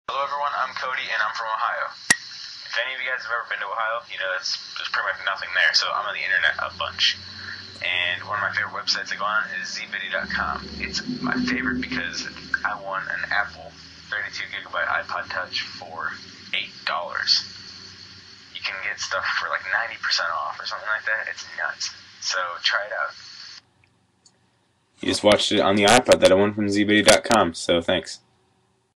Hello everyone, I'm Cody and I'm from Ohio. If any of you guys have ever been to Ohio, you know there's pretty much nothing there, so I'm on the internet a bunch. And one of my favorite websites to go on is Zbiddy.com. It's my favorite because I won an Apple 32GB iPod Touch for $8. You can get stuff for like 90% off or something like that. It's nuts. So try it out. You just watched it on the iPod that I won from Zbiddy.com, so thanks.